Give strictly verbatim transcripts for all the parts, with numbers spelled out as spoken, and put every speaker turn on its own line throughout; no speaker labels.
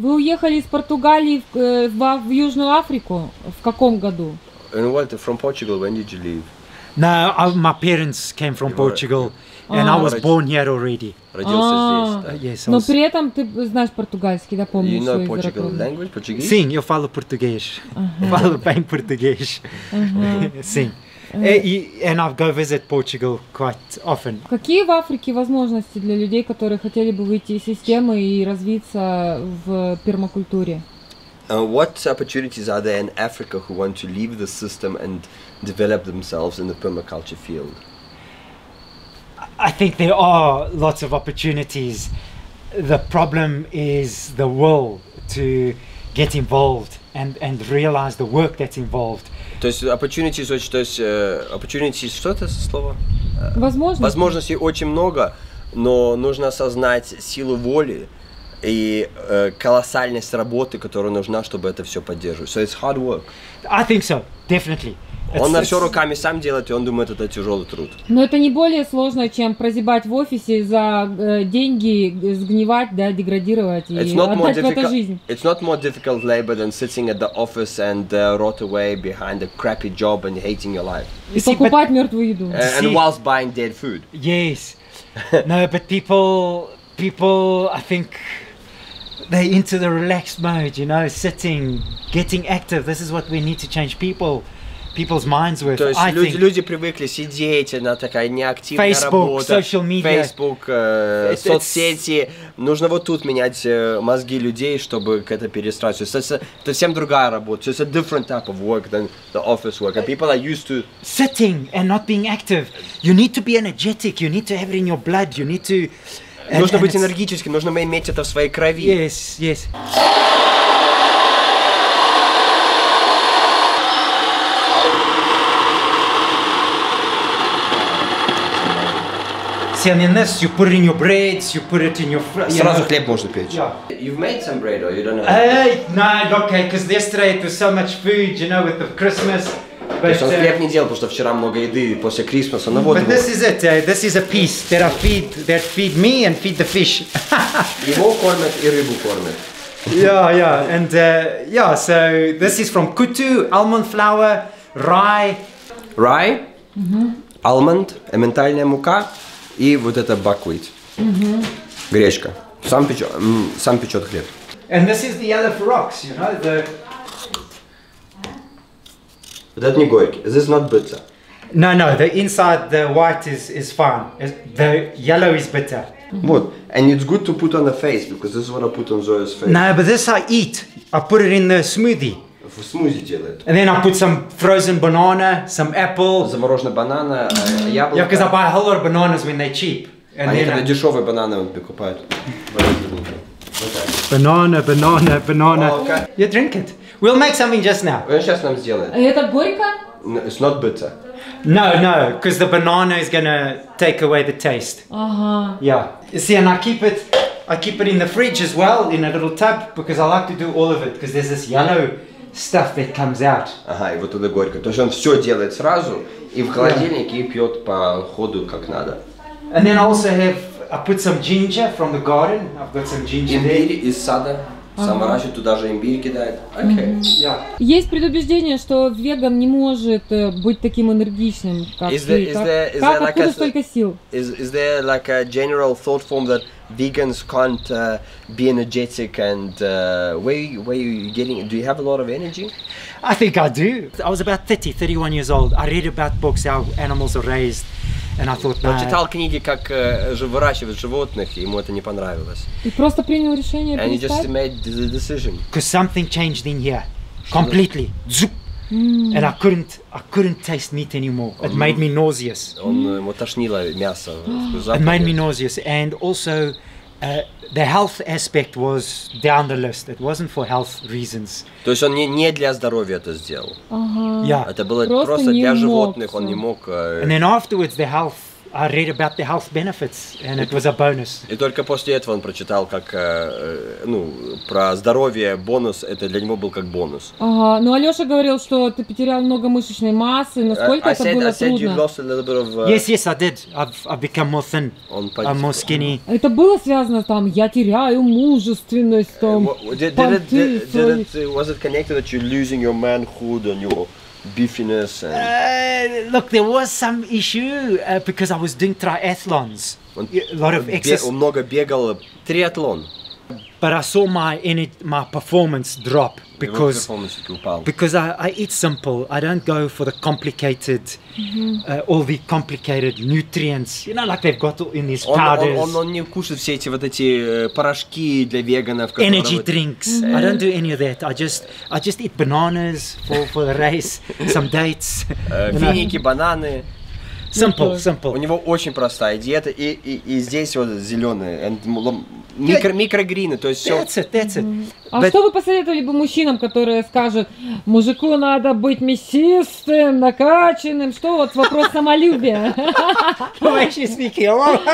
Вы уехали из Португалии в, в, в Южную Африку в каком году?
And what, from Portugal, when did you leave?
No, I, my parents came from Portugal, and I was born here already.
Родился здесь, да.
Yes, I
Но
was...
при этом ты знаешь португальский, да, помнишь?
You know Portugal language, Portuguese?
Sim, eu falo português. Falo bem português. Sim. And I go visit Portugal quite often.
Какие в Африке возможности для людей, которые хотели бы выйти из системы и развиться в пермакультуре?
Uh, what opportunities are there in Africa who want to leave the system and develop themselves in the permaculture field?
I think there are lots of opportunities. The problem is the will to get involved and, and realize the work that's involved.
То есть opportunities, то есть uh, opportunities, что это слово?
Возможности.
Возможностей очень много, но нужно осознать силу воли и uh, колоссальность работы, которая нужна, чтобы это все поддерживать. So it's hard work.
I think so, definitely.
Он на все руками сам делает, и он думает, это тяжелый труд.
Но это не более сложно, чем прозябать в офисе за э, деньги, сгнивать, да, деградировать и отдать в это жизнь.
It's not more difficult labor than sitting at the office and uh, rot away behind a crappy job and hating your life.
И покупать мертвую еду.
Uh, and whilst buying dead food.
Yes. No, but people, people, I think, they're into the relaxed mode, you know, sitting, getting active. This is what we need to change people. People's minds with.
То есть
I
люди,
think
люди привыкли сидеть, она такая неактивная
Facebook,
работа.
social media.
Facebook, э,
It,
соцсети. Нужно вот тут менять э, мозги людей, чтобы к это перестраиваться. Это, это совсем другая работа. It's a different type of work than the office work. And people are used to
sitting and not being active. You need to be energetic. You need to have it in your blood. You need to. And,
нужно
and
быть энергическим. Нужно иметь это в своей крови.
Yes, yes. And in this, you put it in your breads, you put it in your.
Сразу хлеб можно печь.
Yeah.
You've made some bread, or you don't know?
Hey, no, okay, because yesterday it was so much food, you know, with the Christmas.
То есть он хлеб не делал, потому что вчера много еды после Крисмаса. Но вот.
But this is it. Uh, this is a piece that I feed, that feed me and feed the fish.
Его кормят и рыбу кормят.
Yeah, yeah, and uh, yeah. So this is from kutu, almond flour, rye.
Rye, mm-hmm. Almond, эмментальная мука. И вот это buckwheat, mm-hmm. Гречка. Сам печет, сам печет хлеб.
And this is the yellow for rocks, you know, the...
Вот это не горький. This is not bitter.
No, no, the inside, the white is, is fine. The yellow is bitter.
Mm-hmm. Вот. And it's good to put on the face, because this is what I put on Zoya's face.
No, but this I eat. I put it in the smoothie.
В смузи делает.
And then I put some frozen banana, some apple.
Замороженная банана, яблоко.
Yeah, because I buy a whole lot of bananas when they're cheap. And
Они
then
когда дешевые бананы он покупает.
Banana, banana, banana.
Oh, okay.
You drink it. We'll make something just now.
Он сейчас нам сделает.
Это горько?
It's not bitter.
No, no, because the banana is gonna take away the taste.
Ага.
Yeah. You see, and I keep it, I keep it in the fridge as well, in a little tub, because I like to do all of it, because there's this yellow stuff that comes out.
Ага, и вот это горько. То есть он все делает сразу и в холодильнике и пьет по ходу как надо.
And then I also have, I put some ginger from the garden. I've got some ginger there.
Имбирь из сада. Сам выращивает, туда же имбирь кидает. Okay.
Yeah.
Есть предубеждение, что веган не может быть таким энергичным, как
Is
ты.
there, is
Как,
there, is
как
there like
откуда
a,
столько сил?
Is, is there like a general thought form that vegans can't uh, be energetic and uh, where, you, where you getting, do you have a lot of energy?
I think I do. I was about thirty, thirty-one years old. I read about books how animals are raised. And I thought,
Он
no.
читал книги, как uh, выращивать животных, и ему это не понравилось.
И просто принял решение
And he just
перестать?
made the decision.
Because something changed in here, completely. Mm. And I couldn't, I couldn't taste meat anymore. It made me nauseous.
Он, ему тошнило мясо.
It made me nauseous, and also uh, the health aspect was down the list. It wasn't for health reasons.
То есть он не, не для здоровья это сделал.
Ага.
Yeah.
Это было
Просто
просто
не
для
мог
животных, он
всё.
не мог. Uh,
And then afterwards, the health I read about the health benefits, and it was a bonus.
И только после этого он прочитал, как, э, ну, про здоровье, бонус, это для него был как бонус.
Ага, ну Алёша говорил, что ты потерял много мышечной массы, насколько
I
это
said,
было
I said you
трудно?
lost a little bit of... Uh,
Yes, yes, I did. I've, I've become more thin.
Он
I'm more skinny.
Это было связано там, я теряю мужественность, там,
Did, did, it,
понты
did,
свои.
did it, was it connected that you're losing your manhood and your beefiness? And...
Uh, look, there was some issue uh, because I was doing triathlons.
Он,
A lot of
бе-
exercise.
он много бегал, триатлон.
But I saw my ener- my performance drop
Его
because
перформанс упал.
because I, I eat simple. I don't go for the complicated, uh, all the complicated nutrients. You know, like they've got in these
Он, он,
powders,
он, он не кушает все эти вот эти э, порошки для веганов. которые
energy
вот-
drinks. I don't do any of that. I just I just eat bananas for, for the race, some dates.
э,
you know.
финики, бананы.
Simple,
У
simple.
него очень простая диета, и, и, и здесь вот зеленые, and м- микро, микрогрины, то есть все.
That's it. That's it.
А
But-
что вы посоветовали бы мужчинам, которые скажут, мужику надо быть мясистым, накачанным, что вот вопрос самолюбия?
I'm actually speaking.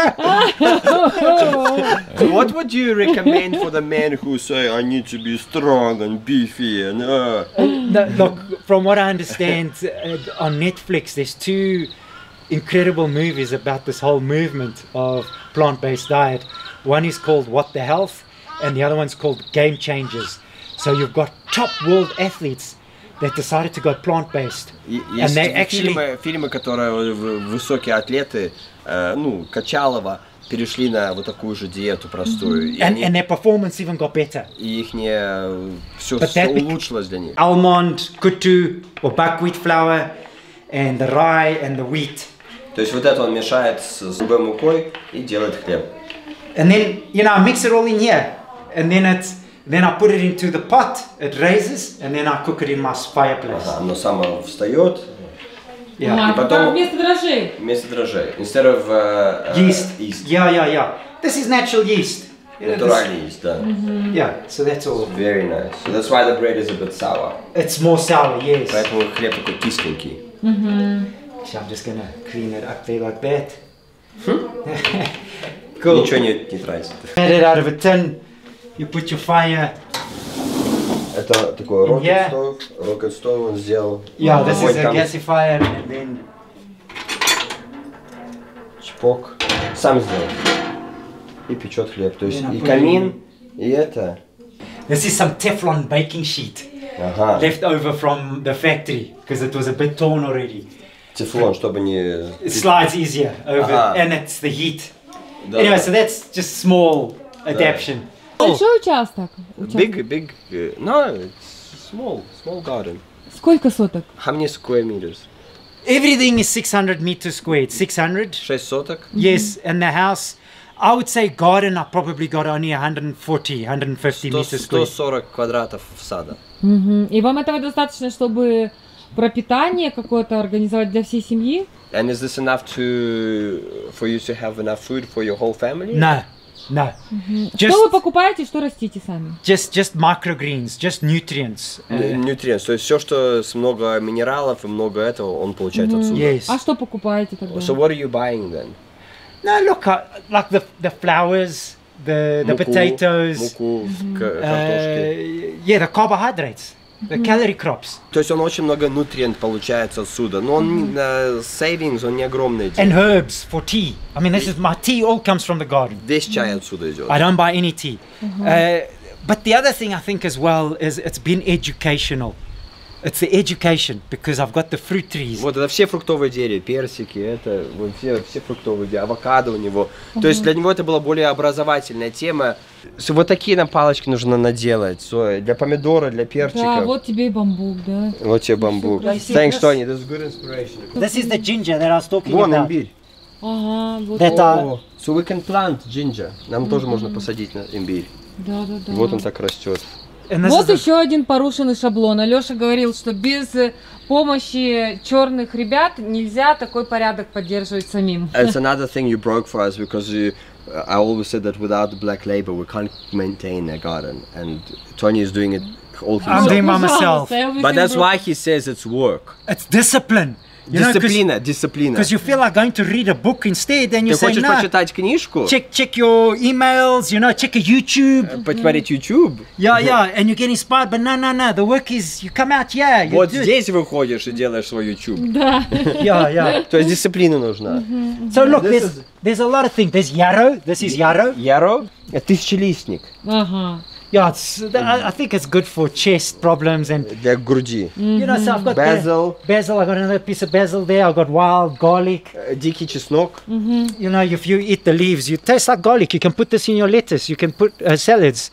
What would you recommend for the men who say I need to be strong and beefy and uh,
No, look, from what I understand, uh, on Netflix, there's two incredible movies about this whole movement of plant-based diet. One is called What the Health, and the other one's called Game Changers. So you've got top world athletes that decided to go plant-based.
И-
And
Есть
they actually-
фильмы, фильмы, которые в- высокие атлеты, э, ну, Качалова, перешли на вот такую же диету простую. И,
And,
они-
and their performance even got better.
и их не все,
But that bec-
улучшилось для них.
Almond, kutu, or buckwheat flour, and the rye and the wheat.
То есть вот это он мешает с, с любой мукой и делает хлеб.
And then, you know, I mix it all in here. And then it's, then I put it into the pot, it raises, and then I cook it in my fireplace.
Ага, оно само встает
Yeah.
А,
И потом-
как вместо дрожжей.
вместо дрожжей. Instead of uh,
Yeast.
yeast.
Yeah, yeah, yeah. This is natural yeast. You know, this-
Натуральный yeast, да.
yeah, so that's all.
Very nice. So that's why the bread is a bit sour.
It's more sour, yes.
Поэтому хлеб такой кисленький.
So I'm just gonna clean it up there like that. Cool.
Ничего не, не тратит.
Get it out of a tin. You put your fire.
Это такой rocket
Yeah.
stove. Rocket stove он сделал.
Yeah, this
Огонь
is a
там,
gasifier, and then
чпок. Сам сделал. И печет хлеб. То есть
Yeah,
и
put it
камин, и это.
this is some Teflon baking sheet
Ага.
left over from the factory because it was a bit torn already.
Тефлон, чтобы не...
It slides easier over,
Aha.
and it's the heat.
Да.
Anyway, so that's just small adaptation.
Большой участок. Участок.
Big, big... uh, No, it's small. Small garden.
Сколько соток?
How many square meters?
Everything is six hundred meters squared. six hundred.
Шесть соток?
Yes, and the house, I would say garden, I probably got only one hundred forty, one hundred fifty
сто
meters squared.
сорок квадратов сада.
Мгм. И вам этого достаточно, чтобы пропитание какое-то организовать для всей семьи?
And is this enough to... for you to have enough food for your whole family?
No, no.
Что
Just,
вы покупаете, что растите сами?
just, just microgreens, just nutrients. Uh,
Н- Nutrients, то есть все, что с много минералов и много этого, он получает отсюда.
yes.
А что покупаете тогда?
So what are you buying then?
No, look, I, like the the flowers, the the
Муку,
potatoes,
муку, к- картошки.
uh, yeah, the carbohydrates, the calorie crops,
То есть он очень много нутриент получается отсюда, но он э, savings, он не огромный.
and herbs for tea. I mean, this is my tea. All comes from the garden.
Весь чай отсюда идет.
I don't buy any tea. Uh, but the other thing I think as well is it's been educational. It's the education because I've got the fruit trees.
Вот это все фруктовые деревья, персики, это вот все, все фруктовые деревья, авокадо у него. То есть для него это была более образовательная тема. So, вот такие нам палочки нужно наделать. So, для помидора, для перчика.
Да, вот тебе и бамбук, да.
Вот тебе бамбук.
Всё
Thanks,
красиво.
Toni. This is good inspiration.
This is the ginger that I was talking
Вон
about.
имбирь.
Ага, вот.
That I,
О, So we can plant ginger. Нам тоже можно посадить на имбирь.
Да, да, да.
Вот он так растет.
and this
Вот
is the-
еще один порушенный шаблон. Алёша говорил, что без э, помощи черных ребят нельзя такой порядок поддерживать самим.
It's another thing you broke for us because you, uh, I always said that without the black labor we can't maintain a garden, and Toni is doing it all
I'm
himself.
doing by myself.
Пожалуйста, everything
But that's
broke.
why he says it's work.
It's discipline.
Дисциплина, дисциплина.
Because you feel like going to read a book instead, and you
Ты
say,
хочешь
no,
почитать книжку,
check, check your emails, you know, check a YouTube.
посмотреть YouTube.
Yeah, yeah, and you get inspired, but no, no, no, the work is, you come out here, you
Вот
do it.
здесь выходишь и делаешь свой YouTube.
Да.
Yeah, yeah.
То есть дисциплина нужна.
So look,
This
there's,
is-
there's a lot of things. There's yarrow, this is yarrow.
Яро – это тысячелистник
Ага.
Yeah, it's, I, I think it's good for chest problems and,
для груди.
you know, so I've got
Basil.
the, basil, I've got another piece of basil there, I've got wild garlic.
Э, Дикий чеснок.
You know, if you eat the leaves, you taste like garlic. You can put this in your lettuce, you can put uh, salads.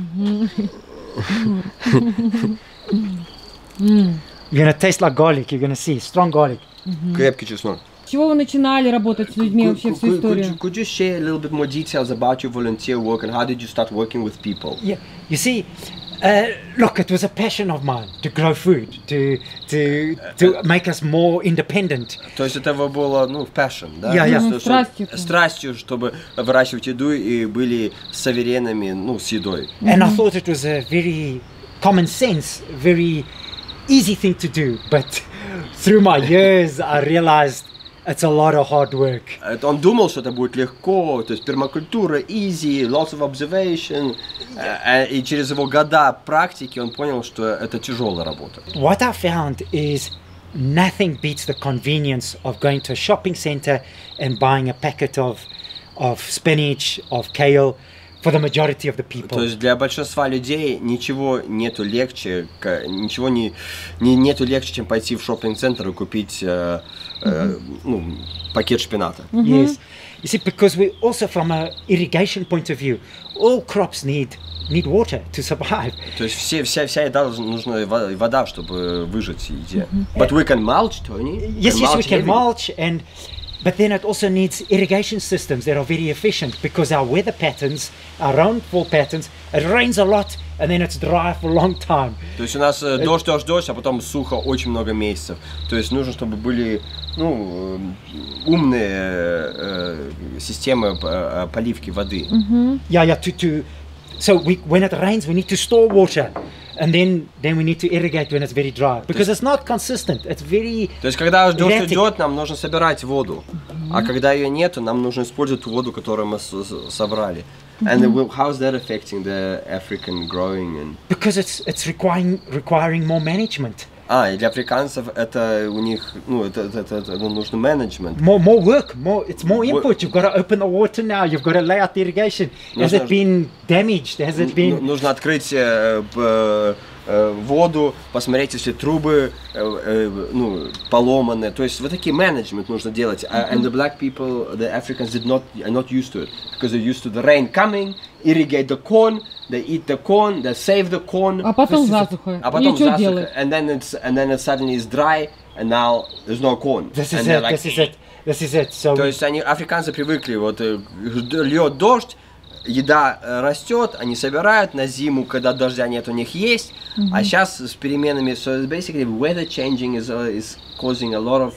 You're gonna taste like garlic, you're gonna see, strong garlic.
Крепкий чеснок.
С чего вы начинали работать с людьми
Could,
вообще
could,
всю
could,
историю?
you, could you share a little bit more details about your volunteer work and how did you start working with people?
Yeah, you see, uh, look, it was a passion of mine to grow food, to to to make us more independent.
То есть это было, ну, passion, да?
Я- я.
Что-
Мгм,
что-
страстью.
Страстью, чтобы выращивать еду и были суверенными, ну, с едой.
And I thought it was a very common sense, very easy thing to do. But through my years, I realized it's a lot of hard work.
Это Он думал, что это будет легко, то есть пермакультура, easy, lots of observation. Э, э, И через его года практики он понял, что это тяжелая работа.
What I found is nothing beats the convenience of going to a shopping center and buying a packet of of spinach, of kale, for the majority of the people.
То есть для большинства людей ничего нету легче, к- ничего не, не нету легче, чем пойти в шоппинг-центр и купить э, э, ну, пакет шпината.
Yes. You see, because we also, from a irrigation point of view, all crops need need water to survive.
То есть все, вся, вся еда должна- нужна во- вода, чтобы выжить в еде. But we can mulch, Tony.
Yes,
Can
yes, we
mulch
can
heavy.
mulch, and but then it also needs irrigation systems that are very efficient because our weather patterns, our rainfall patterns, it rains a lot and then it's dry for a long time.
То есть у нас э, дождь, дождь, дождь, а потом сухо очень много месяцев. То есть нужно, чтобы были, ну, э, умные э, э, системы э, поливки воды.
Yeah, yeah. To to, so we when it rains, we need to store water, and then then we need to irrigate when it's very dry because it's not consistent. It's very
То есть, когда дождь
erratic.
идет, нам нужно собирать воду, а когда ее нету, нам нужно использовать ту воду, которую мы с- с- собрали. And then, well, how's that affecting the African growing? And...
because it's it's requiring requiring more management,
А, и для африканцев это у них, ну, это, это, это- это, ну, нужно менеджмент.
more more work, more. It's more
Wo-
input. You've got to open the water now. You've got to lay out the irrigation. Has
Нужно-
it been damaged? Has it
Ну,
been?
нужно открыть э, п- э, воду, посмотреть, если трубы э, э, ну, поломаны. То есть вот такие менеджмент нужно делать. Uh, and the black people, the Africans did not are not used to it because they're used to the rain coming, irrigate the corn, they eat the corn, they save the corn.
А потом засуха.
А потом
И что
засуха,
делать?
and then it's and then it suddenly is dry, and now there's no corn.
This
And
is
they're
it.
like-
This is it. This is it. So
То есть они, африканцы привыкли, вот э, льет дождь, еда э, растет, они собирают на зиму, когда дождя нет, у них есть, а сейчас с переменами, so basically weather changing is, uh, is causing a lot of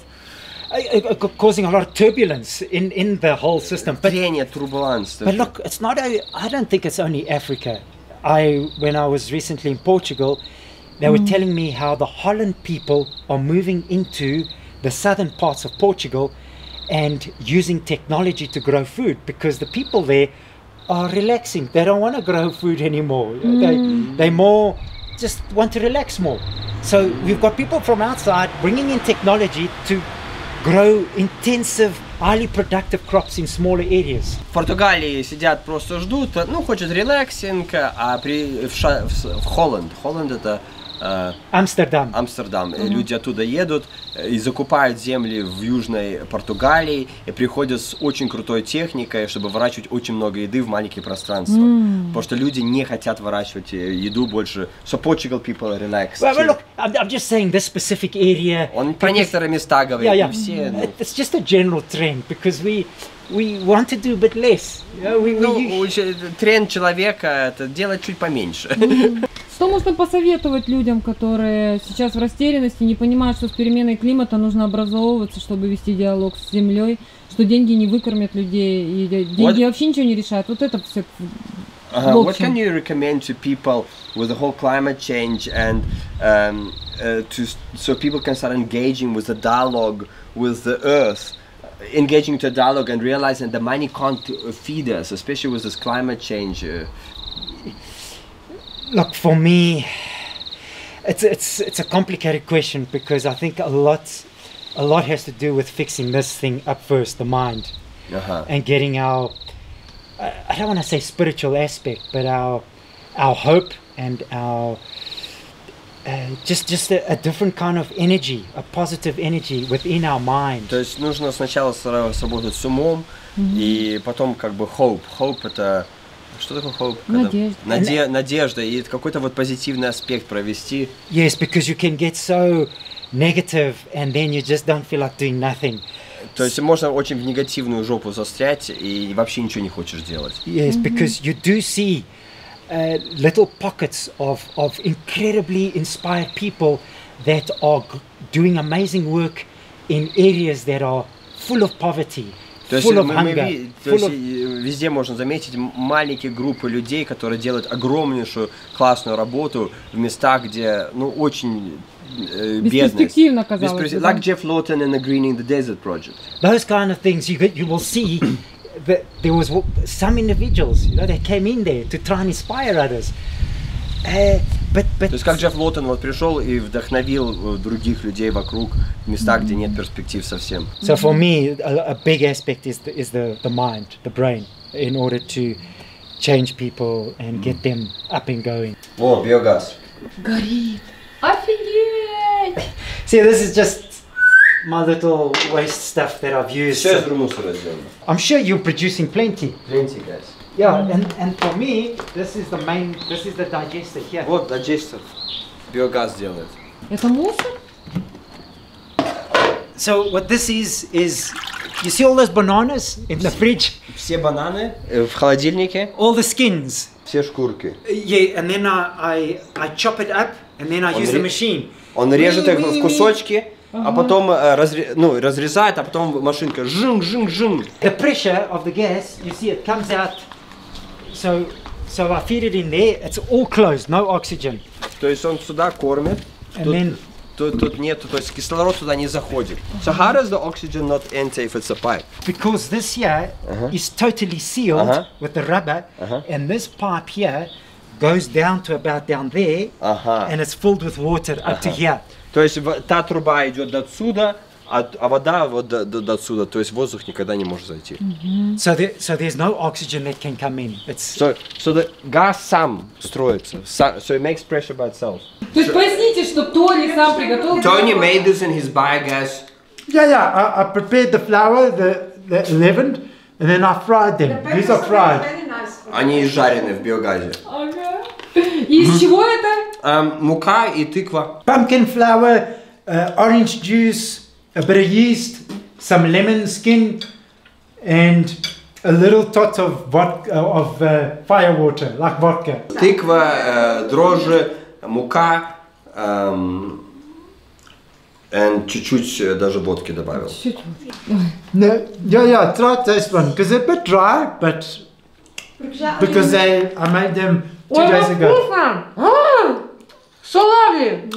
uh, uh, causing a lot of turbulence in in the whole system. But
трение, турбуланс.
But look, it's not. A, I don't think it's only Africa. I, when I was recently in Portugal, they were telling me how the Holland people are moving into the southern parts of Portugal and using technology to grow food because the people there are relaxing. They don't want to grow food anymore. They they more just want to relax more. So we've got people from outside bringing in technology to grow intensive, highly productive crops in smaller areas.
В Португалии сидят, просто ждут, ну, хочет релаксинг, а при, в, Ша, в, в Холланд, Холланд это э,
Amsterdam.
Амстердам, И люди оттуда едут э, и закупают земли в Южной Португалии и приходят с очень крутой техникой, чтобы выращивать очень много еды в маленькие пространства. Потому что люди не хотят выращивать э, еду больше. So Portugal people relax.
Well, well, look, I'm, I'm just saying this specific area.
Он про
because-
некоторые места говорит,
yeah, yeah.
не все. ну.
It's just a general trend because we we want to do a bit less. You know, we, we,
Ну,
you-
уч- тренд человека это делать чуть поменьше.
Что можно посоветовать людям, которые сейчас в растерянности, не понимают, что с переменой климата нужно образовываться, чтобы вести диалог с землей, что деньги не выкормят людей, и де- деньги
Вот-
вообще ничего не решают. Вот это все.
Uh,
В
what
общем.
can you recommend to people with the whole climate change and um, uh, to so people can start engaging with the dialogue with the earth, engaging to dialogue and realizing the money can't feed us, especially with this climate change. Uh,
Look, for me, it's it's it's a complicated question because I think a lot a lot has to do with fixing this thing up first, the mind,
uh-huh.
and getting our I I don't want to say spiritual aspect, but our our hope and our uh, just just a, a different kind of energy, a positive energy within our mind.
То есть нужно сначала сработать с умом, mm-hmm. и потом как бы hope. Hope это что такое hope?
Надежда.
Наде- надежда и какой-то вот позитивный аспект провести.
Yes, because you can get so negative and then you just don't feel like doing nothing.
То есть можно очень в негативную жопу застрять и вообще ничего не хочешь делать.
Yes, mm-hmm. because you do see uh, little pockets of, of incredibly inspired people that are g- doing amazing work in areas that are full of poverty,
То есть,
full of
мы,
hunger.
мы, то
full
есть
of...
везде можно заметить маленькие группы людей, которые делают огромнейшую классную работу в местах, где ну очень э, бедность.
Бесперспективно, казалось бы.
Бесперспектив... Like Jeff Lawton and the Greening the Desert project.
Those kind of things you get, you will see that there was some individuals, you know, that came in there to try and inspire others. Uh, but, but
То есть как Джефф Лоттон вот пришел и вдохновил других людей вокруг в местах, mm-hmm. где нет перспектив совсем.
So for me, a, a big aspect is the, is the, the mind, the brain, in order to change people and get them up and going.
О, биогаз.
Горит. Офигеть!
See, this is just my little waste stuff that I've used.
Все из мусора сделано.
I'm sure you're producing plenty.
Plenty, guys.
Yeah, and, and for me, this is the main, this is the digester here.
Вот дайджестер. Биогаз делает.
Это мусор?
So what this is, is, you see all those bananas in the fridge?
Все бананы в холодильнике.
All the skins.
Все шкурки.
Yeah, and then I, I, I chop it up, and then I
Он
use
ре-
the machine.
Он режет их в кусочки, а потом э, разре- ну, разрезает, а потом машинка жин-жин-жин.
The pressure of the gas, you see it comes out, so, so I feed it in there, it's all closed, no oxygen.
То есть он сюда кормит,
And
тут,
then,
тут, тут нету, то есть кислород туда не заходит. So how does the oxygen not enter if it's a pipe?
because this here
Uh-huh.
is totally sealed
Uh-huh.
with the rubber,
Uh-huh.
and this pipe here goes down to about down there,
Ага.
and it's filled with water up to
Uh-huh.
here.
То есть в- та труба идет до отсюда, а, а вода вот до, до, до отсюда, то есть воздух никогда не может зайти.
So, there, so there's no oxygen that can come in. It's
So, so the газ сам строится, са- so it makes pressure by itself.
То есть поясните, что Тони сам приготовил.
Tony made this in his biogas.
Yeah, yeah. I, I prepared the flour, the, the leavened, and then I fried them. These are fried.
Они жарены в биогазе.
Ага. И из чего это?
Эм, мука и тыква.
Pumpkin flour, uh, orange juice, a bit of yeast, some lemon skin, and a little tot of vodka, of uh, fire water, like vodka.
Тыква, э, дрожжи, мука, эм, and чуть-чуть э, даже водки добавил.
No, yeah, yeah. Try this one because they're a bit dry, but because they, I made them two
Ой,
days
как
ago.
вкусно! А, Салави!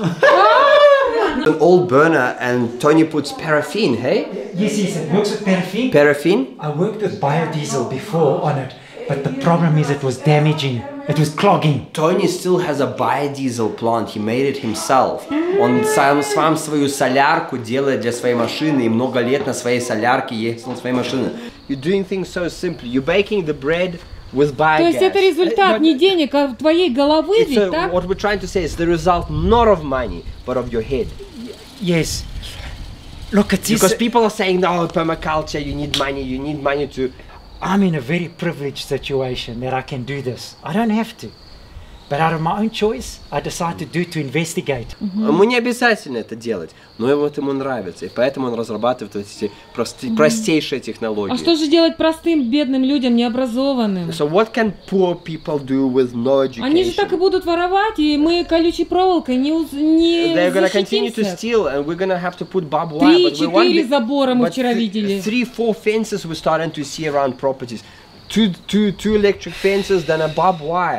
An old burner and Tony puts paraffin, hey?
yes, yes, it works with paraffin.
Paraffin?
I worked with biodiesel before on it, but the problem is it was damaging. It was clogging.
Tony still has a biodiesel plant, he made it himself. Он сам, сам свою солярку делает для своей машины и много лет на своей солярке ездил на своей машине. You're doing things so simply. You're baking the bread with biogas.
То есть это результат не денег, а твоей головы,
It's
ведь
a,
так?
what we're trying to say is the result not of money, but of your head.
Yes. Look, it is.
Because people are saying, no, permaculture, you need money, you need money to...
I'm in a very privileged situation that I can do this. I don't have to. But out of my own choice, I decide to do to investigate.
Ему не обязательно это делать, но вот ему нравится, и поэтому он разрабатывает эти прости- простейшие технологии.
А что же делать простым, бедным людям, необразованным?
So what can poor people do with no education?
Они же так и будут воровать, и мы колючей проволокой не, уз- не
They're gonna continue to
защитимся.
steal, and we're gonna have to put barbed wire. But we want
Три-четыре
the-
забора мы
but
вчера
th-
видели.
Three, four fences we're starting to see around properties. Two, two, two electric fences, then a barbed wire.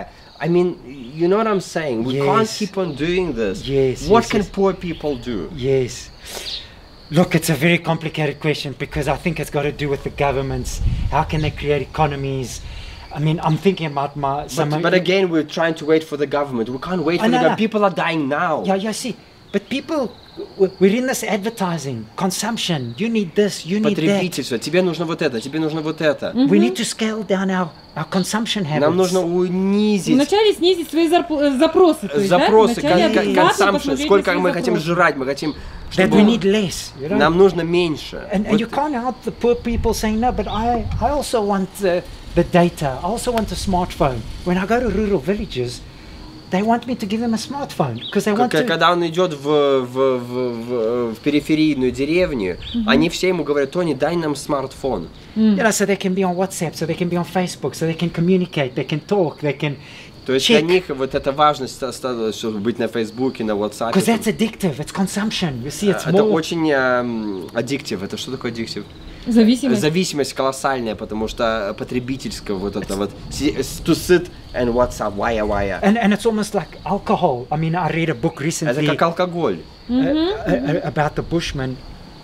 I mean, you know what I'm saying? We
Yes.
can't keep on doing this.
Yes,
What
yes,
can
yes.
poor people do?
Yes. Look, it's a very complicated question because I think it's got to do with the governments. How can they create economies? I mean, I'm thinking about my... some
But, but again, we're trying to wait for the government. We can't wait
I
for the
know,
government.
no.
People are dying now.
Yeah, yeah, see. But people, w- we're in this advertising, consumption. You need this, you need that.
Потребительство. Тебе нужно вот это, тебе нужно вот это.
We need to scale down our, our consumption habits.
Нам нужно унизить
Вначале снизить свои зарп- э, запросы. То есть,
запросы,
да? Вначале
кон- кон-
отказ и
consumption.
посмотреть
Сколько
на
мы
свои
хотим
запросы.
жрать, мы хотим,
That
чтобы
we need less. You know?
нам нужно меньше.
And, and
Вот
you can't help the poor people saying, no, but I, I also want the, the data. I also want a smartphone. When I go to rural villages, they want me to give them a smartphone because they want
К-
to...
Когда он идет в, в, в, в, в периферийную деревню, они все ему говорят: Тони, дай нам смартфон.
You know, so they can be on WhatsApp, so they can be on Facebook, so they can communicate, they can talk, they can...
То есть
Check.
для них вот эта важность, ста- ста- чтобы быть на Фейсбуке, на WhatsApp.
Because that's addictive, it's consumption. You see, it's
Это
more...
очень эм, аддиктив. Это что такое аддиктив?
Зависимость.
Зависимость колоссальная, потому что потребительская вот это вот си- to sit and WhatsApp, wire, wire.
And, and it's almost like alcohol. I mean, I read a book
Это
recently
как алкоголь.
uh, uh, about the Bushmen.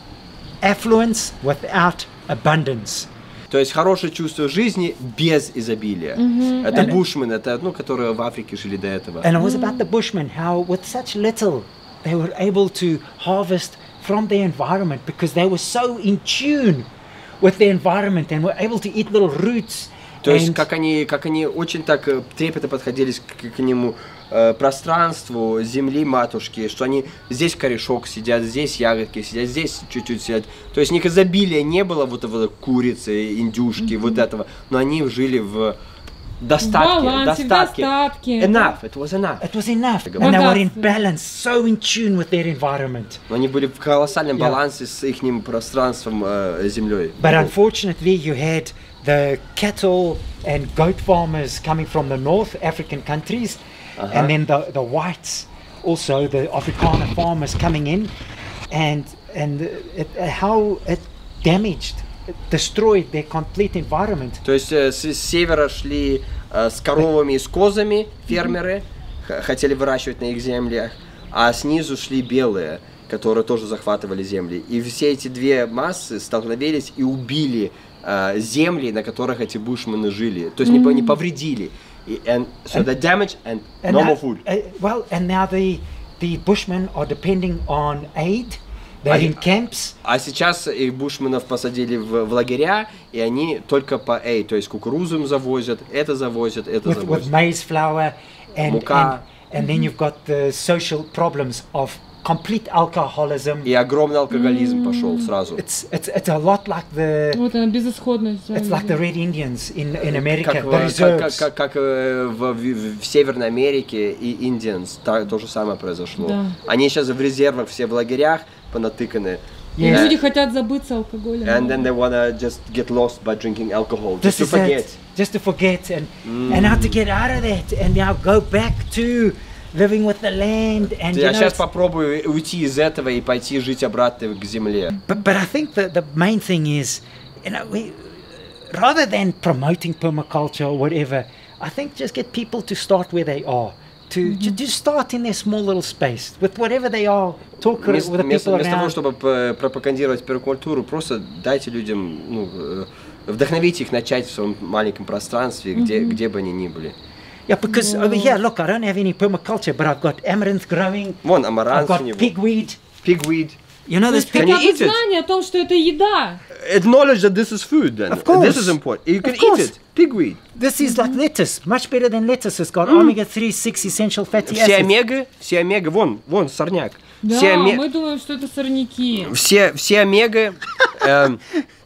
Affluence without abundance.
То есть хорошее чувство жизни без изобилия. Это бушмен, это, ну, которые в Африке жили до этого.
And it was about the Bushmen, how with such little they were able to harvest from their environment because they were so in tune with their environment and were able to eat little roots.
То есть
and-
как они, как они очень так э, трепетно подходили к, к нему э, пространству земли матушки, что они здесь корешок сидят, здесь ягодки сидят, здесь чуть-чуть сидят. То есть у них изобилия не было вот этого курицы, индюшки, вот этого, но они жили в достатке,
В балансе, в
достатке.
достатке.
Enough, it was enough.
It was enough. And they were in
Богатство.
balance, so in tune with their environment.
Но они были в колоссальном
Yeah.
балансе с их пространством, э, землей.
But unfortunately, you had the cattle and goat farmers coming from the North African countries,
Uh-huh.
and then the, the whites, also the Afrikaner farmers coming in, and and it, uh, how it damaged, it destroyed their complete environment.
То есть э, с, с севера шли э, с коровами и с козами фермеры, х- хотели выращивать на их землях, а снизу шли белые, которые тоже захватывали земли. И все эти две массы столкнулись и убили э, земли, на которых эти бушмены жили. То есть не, по- не повредили. И, and, so the damage and,
And
no
now-
more food.
uh, well, and now the the Bushmen are depending on aid. They're
I-
in camps.
А сейчас их бушменов посадили в, в лагеря, и они только по эй, то есть кукурузу им завозят, это завозят, это
with, with
завозят.
maize flour and, and
Мука.
and then you've got the social problems of complete alcoholism.
И огромный алкоголизм пошел сразу.
It's it's it's a lot like the
Вот она, безысходность.
it's like the Red Indians in in America,
Как,
the
в- как,
reserves.
как, как, э, в, в- в Северной Америке и Индианс та- то же самое произошло.
Да.
Они сейчас в резервах, все в лагерях понатыканы.
И
Yes.
люди хотят забыться алкоголем.
And then they wanna just get lost by drinking alcohol,
This
just to
is
forget.
it. Just to forget and and how to get out of that and now go back to living with the land and you
Я
know.
сейчас
it's-
попробую уйти из этого и пойти жить обратно к земле.
But but I think that the main thing is, you know, we rather than promoting permaculture or whatever, I think just get people to start where they are. To ju- just start in their small little space with whatever they are. Talk with
Вместо,
the
вместо-
people
вместо того,
around.
чтобы п- пропагандировать пермакультуру, просто дайте людям, ну, э, вдохновите их начать в своем маленьком пространстве, где, где бы они ни были.
Yeah, because over here, look, I don't have any permaculture, but I've got amaranth growing.
Вон,
I've
амарант у
got
него,
pigweed.
pigweed.
You know
То
this
есть
pig.
Can you
хотя бы
eat it?
знание о том, что это еда.
Acknowledge that this is food then.
Of course.
This is important. You can
Of course.
eat it. Pigweed.
This is like lettuce, much better than lettuce. It's got omega three, six essential fatty
Все
acids.
омега, все омега, вон, вон, сорняк.
Да,
все, оме-
мы думаем, что это сорняки.
все, все омега, эм,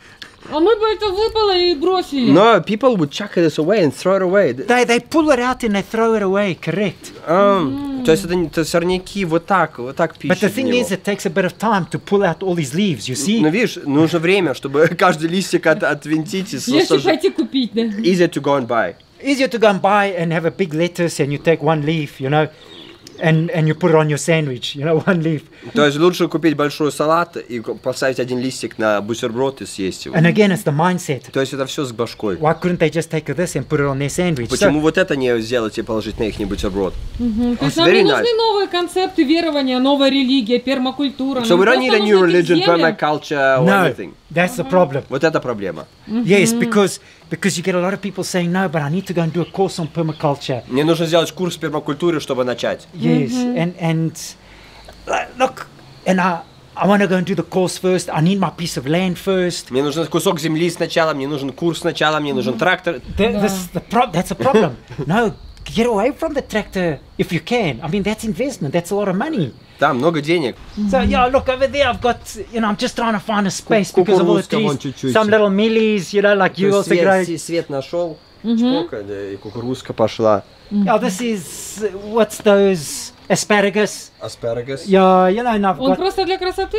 А мы бы это выпало и бросили.
но people would chuck this away and throw it away.
They they pull it out and they throw it away. Correct.
Эм, То есть это, не- это сорняки вот так, вот так
But the
пища для
thing
него.
is, it takes a bit of time to pull out all these leaves. You see.
Ну видишь, нужно время, чтобы каждый листик от, отвинтить и
Легче
сож-
пойти купить, да.
Easier to go and buy.
Easier to go and buy and have a big lettuce and you take one leaf, you know. and, and you put it on your sandwich, you know, one leaf.
То есть лучше купить большой салат и поставить один листик на бутерброд и съесть его.
And again, it's the mindset.
То есть это все с башкой.
Why couldn't they just take this and put it on their sandwich?
Почему
So,
вот это не сделать и положить на их бутерброд?
Мгм. То есть
It's
нам не
very
нужны
nice.
новые концепты верования, новая религия, пермакультура.
So
Нам
we don't
просто
need a
нужно
new
идти к
religion,
землям.
permaculture or
no,
anything.
that's the problem.
Вот это проблема.
Yes, because because you get a lot of people saying, no, but I need to go and do a course on permaculture.
Мне нужно сделать курс пермакультуры, чтобы начать.
Yes, and and uh, look, and I I want to go and do the course first. I need my piece of land first.
Мне нужен кусок земли сначала, мне нужен курс сначала, мне нужен трактор.
Th- this, the pro- that's a problem. No, get away from the tractor if you can. I mean, that's investment. That's a lot of money.
Там много денег.
So yeah, look over there. I've got, you know, I'm just trying to find a space because of all the
Кукурузка вон
trees.
чуть-чуть.
Some little millies, you know, like you
То
also
есть
grow.
свет, свет нашел, чпока, да, и кукурузка пошла.
Yeah, this is what's those asparagus.
Asparagus.
Yeah, you know, and I've
Он
got.
просто для красоты?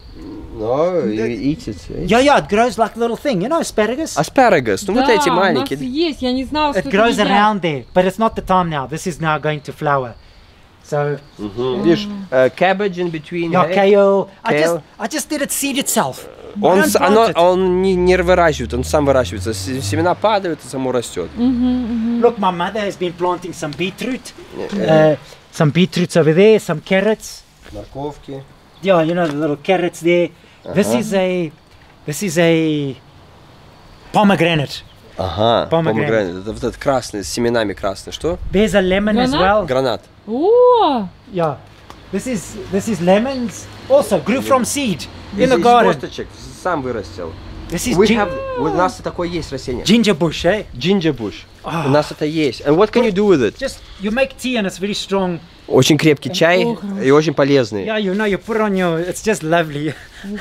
No, you eat it.
Yeah, yeah, it grows like a little thing. You know, asparagus.
Asparagus, ну вот эти
Да, у нас
маленькие.
есть, я не знала, что
It
это
grows
едят.
around there, but it's not the time now. This is now going to flower. So
Мгм. Видишь, э, cabbage in between.
yeah,
hey?
kale. I
Kale.
just, I just did it seed itself. I
Он,
don't
с- оно,
plant it.
он не, не выращивает, он сам выращивается. С- Семена падают, и само растет.
Look, my mother has been planting some beetroot, uh, some beetroots over there, some carrots.
Морковки.
Yeah, you know the little carrots there. This is a, this is a pomegranate.
Ага,
Pomegranate.
помегранат. Это вот этот красный, с семенами красный. Что?
There's a lemon as
Granat?
well.
Гранат.
О,
Yeah, this is this is lemons. Also grew from seed in the
Из
garden.
косточек сам вырастил.
This is
We
gin-
have, у нас такое есть растение.
ginger bush, eh?
Ginger bush.
Ah.
У нас это есть. And what can you do with it?
Just you make tea and it's very strong.
Очень крепкий чай
О, хорошо.
и очень полезный.
Yeah, you know, you put it on your. It's just lovely.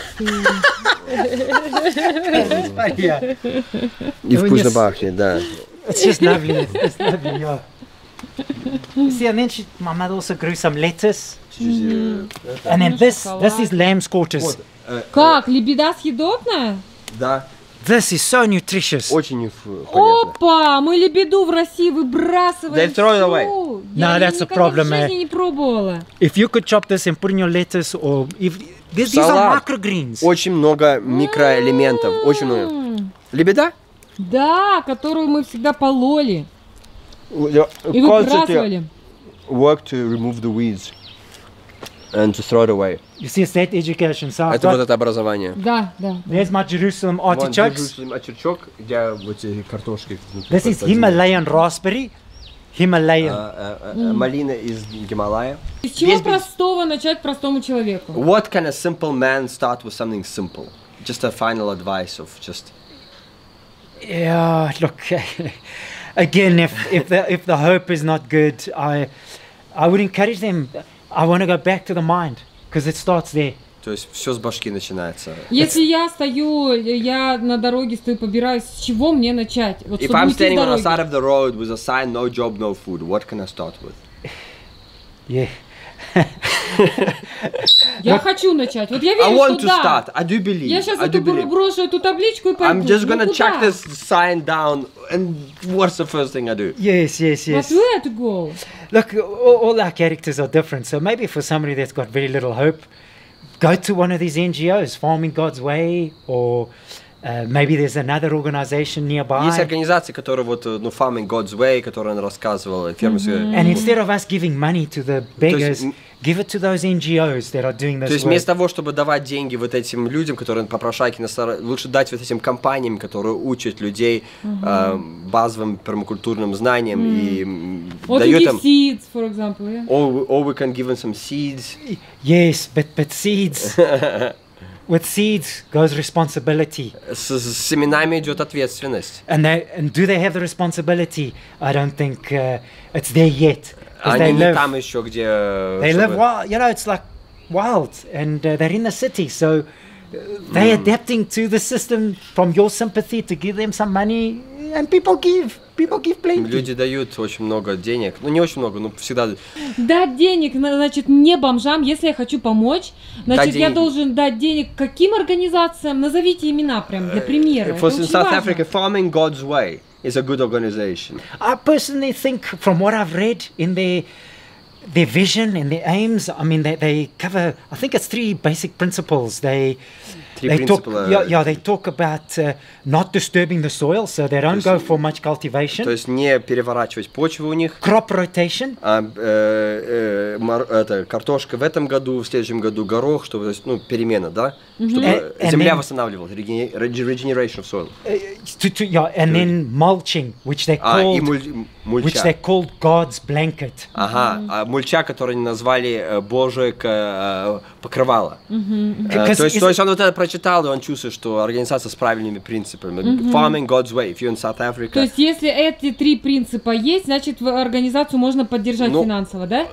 Yeah,
И
when
вкусно
you s-
пахнет, да.
it's just lovely. It's, it's lovely. Yeah. See, and then she, my mother also grew some lettuce, and then this this is lamb's quarters.
как, лебеда съедобная?
Да,
This is so nutritious.
очень ф- полезно.
Опа, мы лебеду в России выбрасываем.
They throw it
всю.
away.
Я
No, that's a
никогда
problem,
в
eh?
жизни не пробовала.
If you could chop this and put in your lettuce, or if these, these are
Салат.
microgreens.
Очень много микроэлементов, очень много.
М,
Лебеда?
Да, которую мы всегда пололи и
Constantly
выбрасывали.
work to remove the weeds and to throw it away.
You see, it's that education. So I've
Это вот
got,
это образование.
Да, да.
there's my Jerusalem
Вон,
artichokes.
держу очерчок, где вот эти картошки. внутри
This is
посадили.
Himalayan raspberry. Himalayan.
А, а, а, Малина из Гималая.
Из чего
Без- без-
простого начать простому человеку?
What can a simple man start with something simple? Just a final advice of just.
Yeah, look. Again, if if the if the hope is not good, I I would encourage them. I want to go back to the mind because it starts there.
То есть все с башки начинается.
Если я стою, я на дороге стою, побираюсь, с чего мне начать? Вот
If
чтобы
I'm
уйти с
standing on the
дороги.
side of the road with a sign "No job, no food," what can I start with?
Yeah.
Я хочу начать. Вот я
I
верю,
want
что
to
да.
start. I do believe.
Я сейчас
I do
эту
believe.
брошу эту табличку и пойду.
I'm just
Ну
gonna
куда?
chuck this sign down, and what's the first thing I do?
Yes, yes,
But
yes.
where to go?
Look, all, all our characters are different. So maybe for somebody that's got very little hope, go to one of these N G Os, Farming God's Way, or uh, maybe there's another organization nearby.
Есть организации, которые вот, ну, Farming God's Way, которые он рассказывал, фермерские.
And instead of us giving money to the beggars,
м-
give it to those N G Os that are doing
То
this
есть
work.
вместо того, чтобы давать деньги вот этим людям, которые попрошайки, насара- лучше дать вот этим компаниям, которые учат людей э, базовым пермакультурным знаниям и м,
Вот
дают
give
им.
seeds, for example. Yeah?
Or, or we can give them some seeds.
Yes, but but seeds. With seeds goes responsibility.
С, с семенами идет ответственность.
And they and do they have the responsibility? I don't think uh, it's there yet. 'Cause
Они
they
не
live,
там еще, где.
they
чтобы-
live wild. You know, it's like wild, and uh, they're in the city, so uh, they're adapting to the system from your sympathy to give them some money, and people give. People give plenty.
Люди дают очень много денег. Ну, не очень много, но всегда.
Дать денег, на- значит, не бомжам, если я хочу помочь, значит, я
денег.
должен дать денег каким организациям? Назовите имена прям для примера.
For
Это
in
очень
South
важно.
Africa, Farming God's Way is a good organization.
I personally think, from what I've read in their their vision and their aims, I mean, they, they cover, I think it's three basic principles. They
Три
they talk,
принципа.
yeah, yeah, they talk about uh, not disturbing the soil, so they don't go for much cultivation.
То есть не переворачивать почву у них.
Crop rotation.
А, э, э, мор, это, картошка в этом году, в следующем году горох, чтобы, то есть, ну, перемена, да? Чтобы
And- and
земля
then-
восстанавливалась, regen- regeneration of soil.
Uh, to, to, yeah, and then mulching, which they
А, и
called,
муль-
which they
мульча.
called God's blanket.
Ага, а мульча, которую они назвали э, Божие к- э, покрывало. Э,
Because
то, есть,
is
то
it-
есть он вот это прочитал, и он чувствует, что организация с правильными принципами. Farming God's way. If you're in South Africa.
То есть, если эти три принципа есть, значит, в- организацию можно поддержать
Ну,
финансово, да?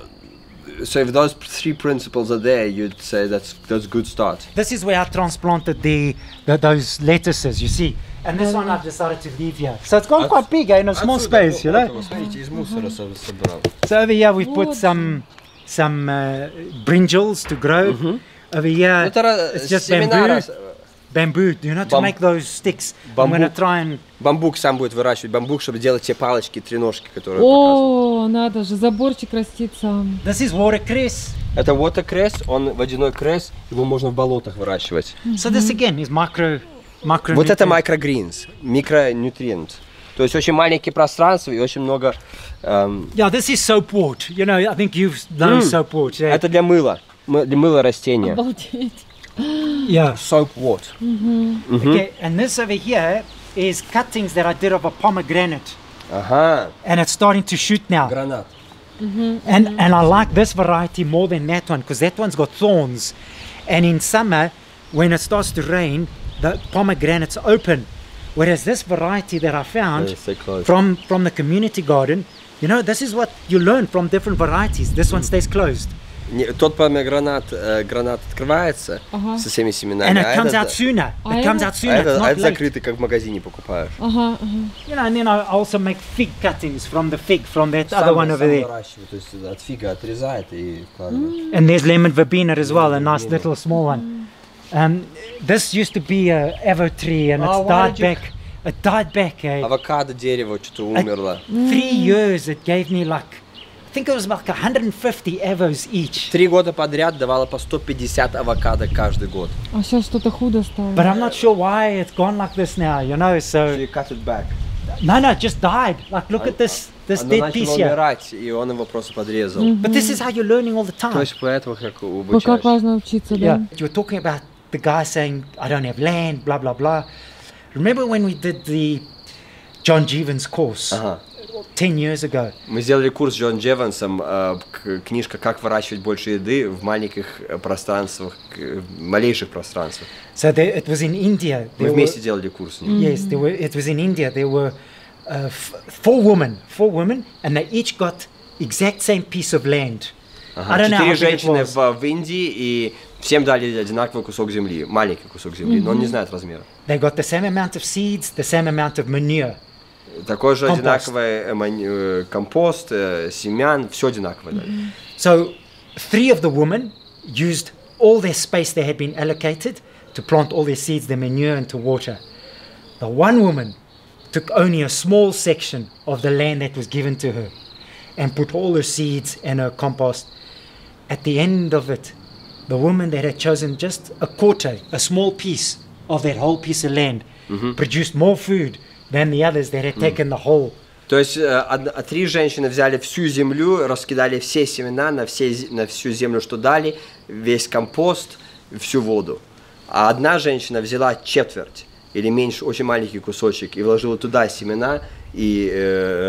So if those three principles are there, you'd say that's that's a good start.
This is where I transplanted the, the those lettuces, you see. And this one I've decided to leave here. So it's gone quite big, eh, in a small space, you know.
Смотрите, из мусора собрал.
So over here we've put
Вот.
some some uh, brinjals to grow. Over here
Это ра-
it's just
семена
bamboo,
рас-
bamboo, you know, to
Бам-
make those sticks. I'm going to
бамбук.
try and
Бамбук сам будет выращивать бамбук, чтобы делать те палочки, треножки, которые я показывал.
О, надо же, заборчик растит сам.
this is watercress.
Это watercress, он водяной кресс, его можно в болотах выращивать.
So this again is micro micro.
Вот это microgreens, микронутриент. То есть очень маленькие пространства и очень много... эм,
Yeah, this is soapwort. You know, I think you've known
Mm.
soapwort. Yeah.
это для мыла, мы- для мыла растения.
Обалдеть.
yeah.
Soapwort.
Okay, and this over here is cuttings that I did of a pomegranate,
Ага,
and it's starting to shoot now.
гранат.
And and I like this variety more than that one because that one's got thorns, and in summer, when it starts to rain, the pomegranates open. Whereas this variety that I found
Yeah, stay close.
from from the community garden, you know, this is what you learn from different varieties. This one stays closed,
Не, тот помегранат, э, гранат открывается
Ага.
со всеми семенами,
and it
а
comes
этот,
out sooner.
А
It comes
это-
out
а
sooner. It's
этот- а
not
это
late.
закрытый, как в магазине покупаешь.
Ага, ага.
You know, and then I also make fig cuttings from the fig from that
Сам-
other one over
сам
there.
выращивает, то есть от фига отрезает и вкладывает.
And there's lemon verbena as well, a nice
verbena.
little small one. Um, this used to be a avo tree, and it's
Oh, why
died
did you-
back. It died back. Eh?
Авокадо дерево что-то умерло.
Three years it gave me like, I think it was like one hundred fifty avos each.
Три года подряд давало по сто пятьдесят авокадо каждый год.
А сейчас что-то худо стало.
But I'm not sure why it's gone like this now, you know. So
You cut it back.
no, no, it just died. Like look at this this
Оно
dead
начало
piece here.
умирать, и он его просто подрезал.
But this is how you're learning all the
То
time.
есть поэтому как
Вот как
обучаешь.
важно учиться, да?
Yeah, you were talking about the guy saying, I don't have land, blah, blah, blah. Remember when we did the John Jeevan's course
Ага.
ten years ago?
Мы сделали курс с Джон Джевансом, э, к- книжка «Как выращивать больше еды в маленьких э, пространствах, к- в малейших пространствах».
So there, it was in India.
Мы
There were,
вместе делали курс с ним.
yes, there were, it was in India. There were uh, f- four women, four women, and they each got exact same piece of land. I
Ага.
don't know
Четыре
how big it
женщины
was.
в, в Индии, и всем дали одинаковый кусок земли, маленький кусок земли, но он не знает размера.
They got the same amount of seeds, the same amount of manure.
Такой же
Компост.
одинаковый э, мань- э, компост, э, семян, все одинаковое дали.
So three of the women used all their space they had been allocated to plant all their seeds, their manure, and to water. The one woman took only a small section of the land that was given to her and put all her seeds and her compost. At the end of it, the woman that had chosen just a quarter, a small piece of that whole piece of land, produced more food than the others that had taken the whole.
То есть э, од- а три женщины взяли всю землю, раскидали все семена на, все, зе- на всю землю, что дали, весь компост, всю воду. А одна женщина взяла четверть или меньше, очень маленький кусочек, и вложила туда семена и э,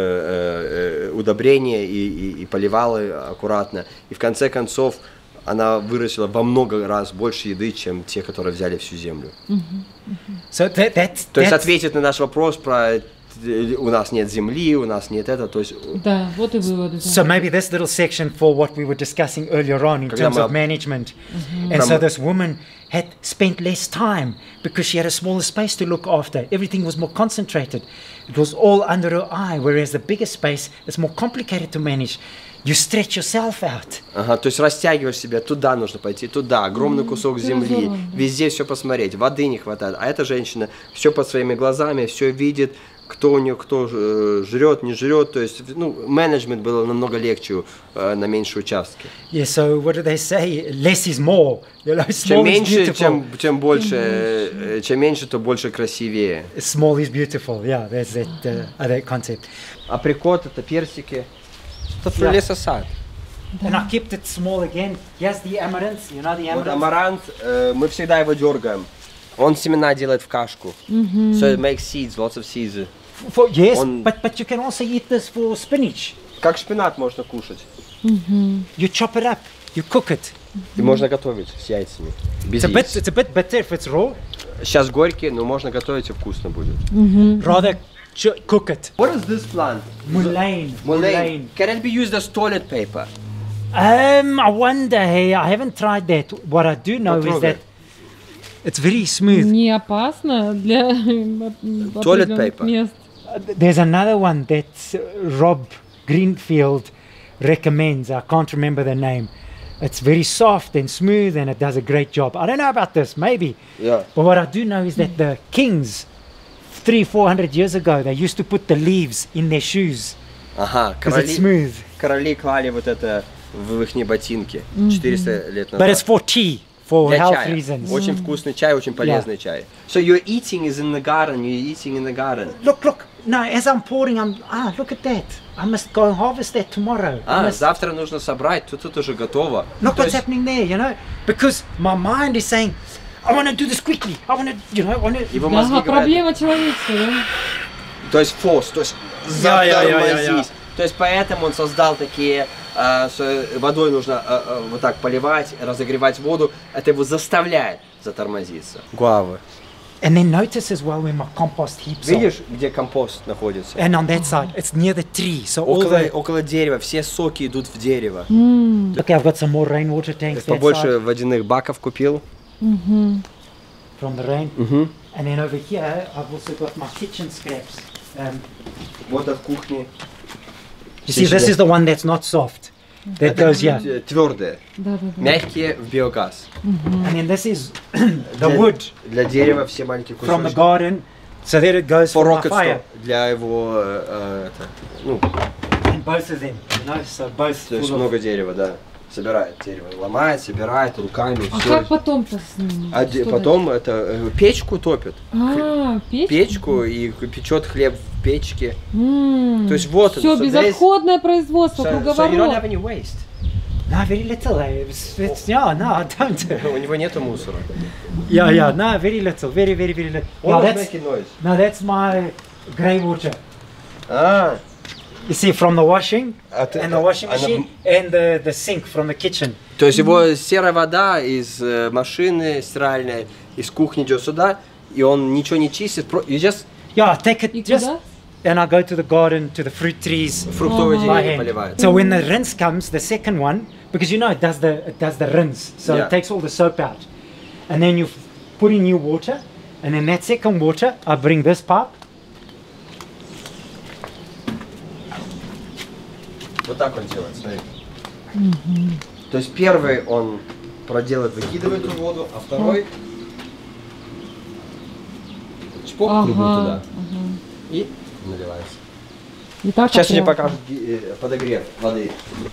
э, э, удобрения, и, и, и поливала аккуратно. И в конце концов она вырастила во много раз больше еды, чем те, которые взяли всю землю.
So that, that's,
То есть
that's
ответит на наш вопрос про э, у нас нет земли, у нас нет этого, то есть
Да, вот и выводы. да.
So maybe this little section for what we were discussing earlier on in
Когда
terms
мы
of
об-
management. And
Прям-
so this woman had spent less time because she had a smaller space to look after. Everything was more concentrated. It was all under her eye, whereas the bigger space is more complicated to manage. You stretch yourself out.
Ага, то есть растягиваешь себя, туда нужно пойти, туда, огромный кусок земли,
здорово, да.
везде все посмотреть, воды не хватает. А эта женщина все под своими глазами, все видит, кто у них, кто э, жрет, не жрет, то есть, ну, менеджмент было намного легче э, на меньшие участки.
Yeah, so what do they say? Less is more. You know,
Чем
small is
меньше,
beautiful.
тем, тем больше, э, чем меньше, то больше красивее.
Small is beautiful. Yeah, there's that uh, uh, that concept.
Априкот, это персики, это
Yeah.
лесосад.
And I kept it small again. Here's the amaranth. You know the
Вот
amaranth.
амарант, э, мы всегда его дергаем. Он семена делает в кашку. Mm-hmm. So it makes seeds, lots of seeds.
For, yes,
On-
but but you can also eat this for spinach.
Как шпинат можно кушать.
You chop it up. You cook it.
И можно готовить с яйцами. Без
It's a bit
яиц.
it's a bit bitter if it's raw.
Сейчас горький, но можно готовить и вкусно будет.
Rather ch- cook it.
What is this plant?
Mullein.
Mullein. Can it be used as toilet paper?
Um, I wonder. Hey, I haven't tried that. What I do know is
Потрогай.
that it's very smooth.
Не опасно для
Toilet
определенных
paper.
мест.
Uh, There's another one that uh, Rob Greenfield recommends. I can't remember the name. It's very soft and smooth, and it does a great job. I don't know about this, maybe.
Yeah.
But what I do know is that the kings, three, four hundred years ago, they used to put the leaves in their shoes
Ага,
because it's
короли,
smooth.
короли клали вот это в их ботинки четыреста лет назад.
But it's for tea, for
Для
health
чая.
reasons.
Очень вкусный чай, очень полезный чай. So you're eating is in the garden, you're eating in the garden.
Look, look. No, as I'm pouring, I'm ah, look at that. I must go and harvest that tomorrow. I
А,
must-
завтра нужно собрать, тут, тут уже готово.
Look
То
what's
есть,
happening there, you know? Because my mind is saying, I want to do this quickly. I want to, you know, I want to.
его мозги
Ага,
говорят,
проблема человечества, да?
то есть фос, то есть
Я, я, я, я, я.
затормозись. То есть поэтому он создал такие, э, что водой нужно э, э, вот так поливать, разогревать воду, это его заставляет затормозиться. Гуавы.
And then notice as well where my compost heaps are.
Видишь, где компост находится?
And on that side, it's near the tree. So all
Около,
the.
около дерева, все соки идут в дерево.
Okay, I've got some more rainwater tanks that
Побольше
side
водяных баков купил.
from the rain.
Мгм.
And then over here, I've also got my kitchen scraps. Um,
Вот от кухни.
you see, this is the one that's not soft. That goes here.
Твердые,
Да, да, да.
мягкие в биогаз.
And then this is the
Для-
wood
Для дерева все маленькие
from the
кусочки.
garden. So that it goes
For
for my
rocket
fire.
stove. Для его, э, э, это, ну,
And both of them, you know, so both
то есть
full of-
много дерева, да. Собирает дерево, ломает, собирает руками,
А
все.
как потом-то с ним?
А де-
Что
потом это э, печку топит,
дальше? А, печь?
печку и печет хлеб в печке.
М.
То есть вот
Все,
он, so
безотходное производство,
So, so you don't have
круговорот.
any waste.
No, very little. eh? It's, it's, yeah, no, I don't.
У него нету мусора.
yeah, yeah, no, very little, very, very, very little. No,
Always
that's,
making noise.
no, that's my grey water.
А,
You see, from the washing
А ты-
and the washing
она-
machine and the, the sink from the kitchen.
то есть его серая вода из э, машины стиральной, из кухни идет сюда, и он ничего не чистит, про- you just
Yeah, I take it
И
just,
куда?
and I go to the garden, to the fruit trees
фруктовые
Ага.
by
деревья
hand.
поливает.
So when the rinse comes, the second one, because you know it does the it does the rinse, so
Yeah.
it takes all the soap out, and then you f- put in new water, and then that second water, I bring this pipe.
Вот так он делает, смотри. То есть первый он проделает, выкидывает эту воду, а второй чпок
Ага,
кругом туда
ага.
и наливается.
И так
Сейчас мне
аккуратно.
покажут э, подогрев воды.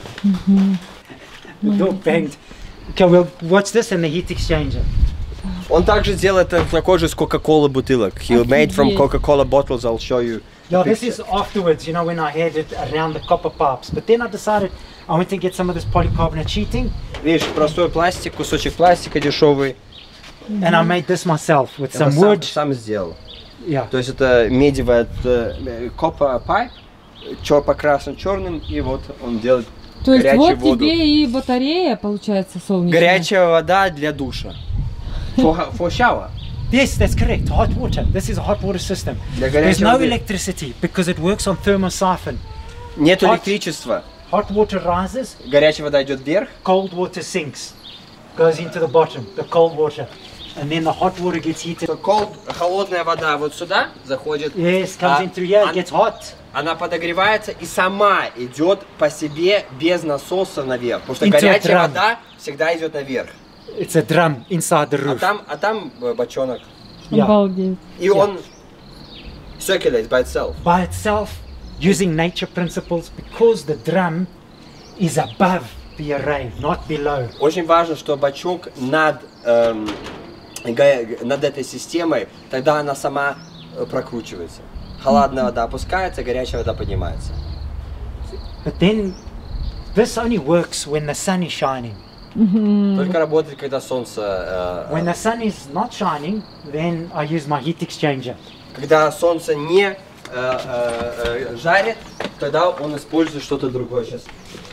The door banged. Okay, we'll watch this and the heat exchanger.
Он также делает э, такой же с Coca-Cola бутылок. He made from
Офигеть.
Coca-Cola bottles, I'll show you.
Yeah, this is afterwards, you know, when I had it around the copper pipes. But then I decided I went to get some of this polycarbonate sheeting,
Видишь, простой пластик, кусочек пластика дешевый.
and I made this myself with
Это
some
сам,
wood.
сам сделал.
Yeah.
То есть это медевая copper pipe, чё покрашен черным, и вот он делает
То есть
горячую
вот
воду.
тебе и батарея, получается, солнечная.
Горячая вода для душа. For, for shower.
Yes, that's correct. Hot water. This is a hot water system.
Для
There's
горячей
no
воды.
electricity because it works on thermosiphon.
Нет
Hot-
электричества.
Hot water rises,
Горячая вода идет вверх,
cold water sinks, goes into the bottom, the cold water, and then the hot water gets heated.
то cold, холодная вода вот сюда заходит.
Yes, comes
а
in through here,
он-
it gets hot.
Она подогревается и сама идет по себе без насоса наверх. Потому что
Into a
горячая
drum.
вода всегда идет наверх.
It's a drum inside the
А
roof.
там, а там э, бочонок.
Yeah.
Обалдеть.
И он Circulates by itself.
by itself, using nature principles, because the drum is above the array, not below.
Очень важно, что бачок над, эм, га- над этой системой, тогда она сама э, прокручивается. Холодная вода опускается, горячая вода поднимается.
But then, this only works when the sun is shining.
Только работает, когда солнце... э,
When the sun is not shining, then I use my heat exchanger.
Когда солнце не э, э, э, жарит, тогда он использует что-то другое сейчас.